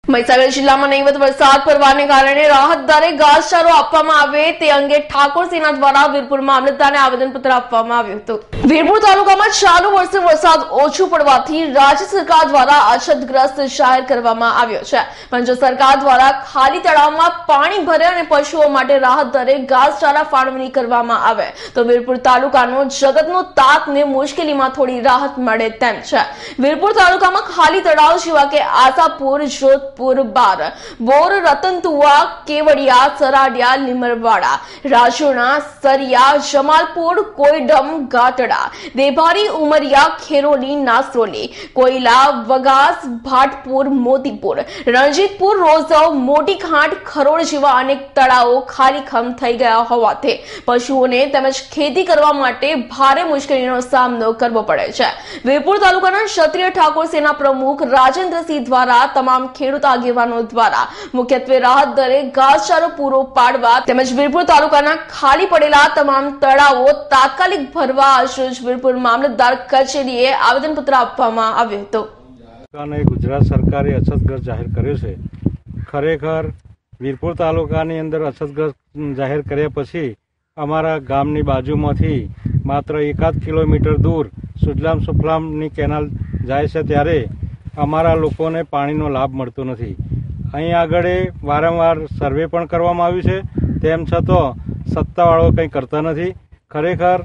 મહીસાગર જિલ્લામાં નહીવત વરસાદ પડવાને કારણે રાહત દરે ઘાસચારો આપવામાં આવે તે અંગે ઠાકોર સેના દ્વારા વીરપુર મામલતદારને આવેદનપત્ર આપવામાં આવ્યું હતું। વીરપુર તાલુકામાં ચાલુ વર્ષે વરસાદ ઓછો પડવાથી રાજ્ય સરકાર દ્વારા અછતગ્રસ્ત જાહેર કરવામાં આવ્યો છે, પણ જો સરકાર દ્વારા ખાલી તળાવમાં પાણી ભરે અને પશુઓ માટે રાહત દરે ઘાસચારા ફાળવણી કરવામાં આવે તો વીરપુર તાલુકાનો જગતનો તાતને મુશ્કેલીમાં થોડી રાહત મળે તેમ છે। વીરપુર તાલુકામાં ખાલી તળાવ જેવા કે આશાપુર, જોધપુર, બાર, બોર, રતનતુવા, કેવડિયા, સરાડિયા, લીમરવાડા, રાજુણા, સરિયા, જમાલપુર, કોઈડમ, ગાટડા, દેભારી, ઉમરિયા, ખેરોલી, નાસરોલી, કોઈલા, વગાસ, ભાટપુર, મોતીપુર, રણજીતપુર, રોઝવ, મોટી ખાંટ, ખરોડ જેવા અનેક તળાવો ખાલીખમ થઈ ગયા હોવાથી પશુઓને તેમજ ખેતી કરવા માટે ભારે મુશ્કેલીનો સામનો કરવો પડે છે। વીરપુર તાલુકાના ક્ષત્રિય ઠાકોર સેના પ્રમુખ રાજેન્દ્રસિંહ દ્વારા તમામ ખેડૂત આગેવાનો દ્વારા મુખ્યત્વે રાહત દરે ઘાસચારો પૂરો પાડવા તેમજ વીરપુર તાલુકાના ખાલી પડેલા તમામ તળાવો તાત્કાલિક ભરવા આજરોજ વીરપુર મામલતદાર કચેરીએ આવેદનપત્ર આપવામાં આવ્યું હતું। ગુજરાત સરકારે અછતગ્રસ્ત જાહેર કર્યો છે। ખરેખર વીરપુર તાલુકાની અંદર અછતગ્રસ્ત જાહેર કર્યા પછી અમારા ગામની બાજુમાંથી માત્ર 1 કિલોમીટર દૂર સુજલામ સુફલામની કેનાલ જાય છે, ત્યારે અમારા લોકોને પાણીનો લાભ મળતો નથી। અહીં આગળ વારંવાર સર્વે પણ કરવામાં આવ્યું છે, તેમ છતાં સત્તાવાળો કંઈ કરતા નથી। ખરેખર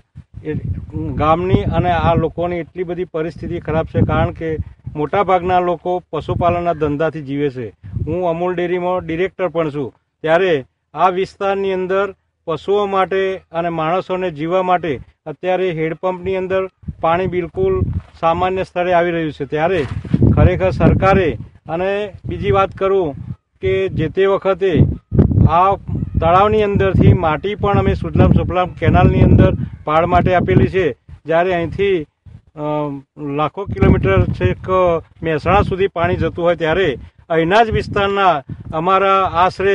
ગામની અને આ લોકોની એટલી બધી પરિસ્થિતિ ખરાબ છે, કારણ કે મોટાભાગના લોકો પશુપાલનના ધંધાથી જીવે છે। હું અમૂલ ડેરીમાં ડિરેક્ટર પણ છું, ત્યારે આ વિસ્તારની અંદર પશુઓ માટે અને માણસોને જીવવા માટે અત્યારે હેડપંપની અંદર પાણી બિલકુલ સામાન્ય સ્તરે આવી રહ્યું છે। ત્યારે ખરેખર સરકારે, અને બીજી વાત કરું કે જે તે વખતે આ તળાવની અંદરથી માટી પણ અમે સુજલામ સુફલામ કેનાલની અંદર પાડ માટે આપેલી છે, જ્યારે અહીંથી લાખો કિલોમીટર છેક મહેસાણા સુધી પાણી જતું હોય ત્યારે અહીંના જ વિસ્તારના અમારા આશરે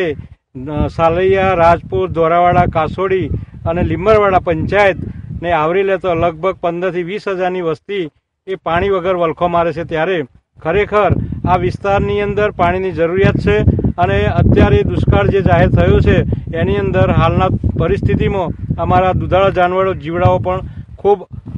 સાલૈયા, રાજપુર, ધોરાવાડા, કાસોડી અને લીમરવાડા પંચાયતને આવરી લેતો લગભગ 15 થી 20 હજારની વસ્તી એ પાણી વગર વલખો મારે છે। ત્યારે ખરેખર આ વિસ્તારની અંદર પાણીની જરૂરિયાત છે, અને અત્યારે દુષ્કાળ જે જાહેર થયો છે એની અંદર હાલના પરિસ્થિતિમાં અમારા દુધાળા જાનવરો જીવડાઓ પણ ખૂબ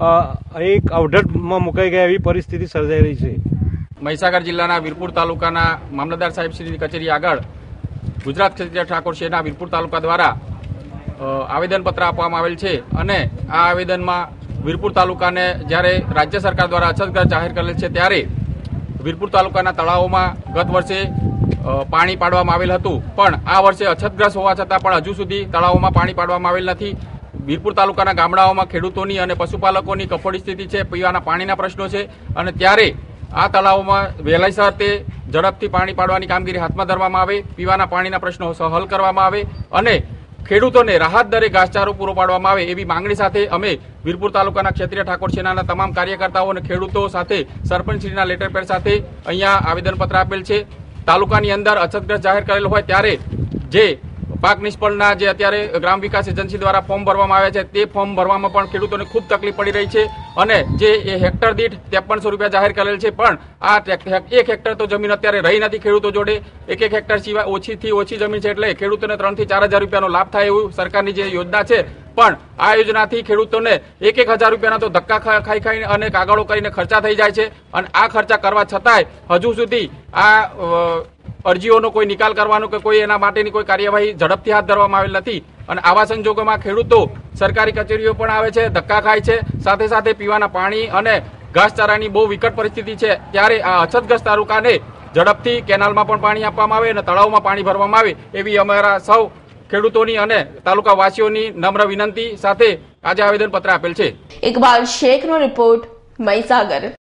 એક અવઢટમાં મુકાઈ ગયા એવી પરિસ્થિતિ સર્જાઈ રહી છે। મહીસાગર જિલ્લાના વીરપુર તાલુકાના મામલતદાર સાહેબશ્રીની કચેરી આગળ ગુજરાત ક્ષત્રિય ઠાકોર સેના વીરપુર તાલુકા દ્વારા આવેદનપત્ર આપવામાં આવેલ છે, અને આ આવેદનમાં વીરપુર તાલુકાને જ્યારે રાજ્ય સરકાર દ્વારા અછતગ્રસ્ત જાહેર કરેલ છે, ત્યારે વીરપુર તાલુકાના તળાવોમાં ગત વર્ષે પાણી પાડવામાં આવેલ હતું, પણ આ વર્ષે અછતગ્રસ્ત હોવા છતાં પણ હજુ સુધી તળાવોમાં પાણી પાડવામાં આવેલ નથી। વીરપુર તાલુકાના ગામડાઓમાં ખેડૂતોની અને પશુપાલકોની કફોડી સ્થિતિ છે, પીવાના પાણીના પ્રશ્નો છે, અને ત્યારે આ તળાવોમાં વહેલાસર તે ઝડપથી પાણી પાડવાની કામગીરી હાથમાં ધરવામાં આવે, પીવાના પાણીના પ્રશ્નો હલ કરવામાં આવે અને ખેડૂતોને રાહત દરે ઘાસચારો પૂરો પાડવામાં આવે એવી માંગણી સાથે અમે વીરપુર તાલુકાના ક્ષત્રિય ઠાકોર સેનાના તમામ કાર્યકર્તાઓ અને ખેડૂતો સાથે સરપંચશ્રીના લેટરપેડ સાથે અહીંયા આવેદનપત્ર આપેલ છે। તાલુકાની અંદર અછતગ્રસ્ત જાહેર કરેલ હોય ત્યારે જે પાક નિષ્ફળના જે અત્યારે ગ્રામ વિકાસ એજન્સી દ્વારા ફોર્મ ભરવામાં આવ્યા છે, તે ફોર્મ ભરવામાં પણ ખેડૂતોને ખૂબ તકલીફ પડી રહી છે, અને જે હેક્ટર દીઠ 5300 રૂપિયા જાહેર કરેલ છે, પણ આ 1 હેક્ટર તો જમીન અત્યારે રહી નથી ખેડૂતો જોડે। 1 હેક્ટર સિવાય ઓછીથી ઓછી જમીન છે, એટલે ખેડૂતોને 3 થી 4000 રૂપિયાનો લાભ થાય એવું સરકારની જે યોજના છે, પણ આ યોજનાથી ખેડૂતોને 1,000 રૂપિયાના તો ધક્કા ખાઈ અને કાગળો કરીને ખર્ચા થઈ જાય છે, અને આ ખર્ચા કરવા છતાંય હજુ સુધી આ અરજીઓનો કોઈ નિકાલ કરવાનો કે કોઈ એના માટેની કોઈ કાર્યવાહી ઝડપથી હાથ ધરવામાં આવેલ નથી, અને આવા સંજોગોમાં ખેડૂતો સરકારી કચેરીઓ પણ આવે છે, ધક્કા ખાય છે, સાથે સાથે પીવાના પાણી અને ઘાસચારાની બહુ વિકટ પરિસ્થિતિ છે। ત્યારે આ અછતગ્રસ્ત તાલુકાને ઝડપથી કેનાલમાં પણ પાણી આપવામાં આવે અને તળાવમાં પાણી ભરવામાં આવે એવી અમારા સૌ ખેડૂતોની અને તાલુકા વાસીઓની નમ્ર વિનંતી સાથે આજે આવેદનપત્ર આપેલ છે। ઇકબાલ શેખનો રિપોર્ટ, મહીસાગર।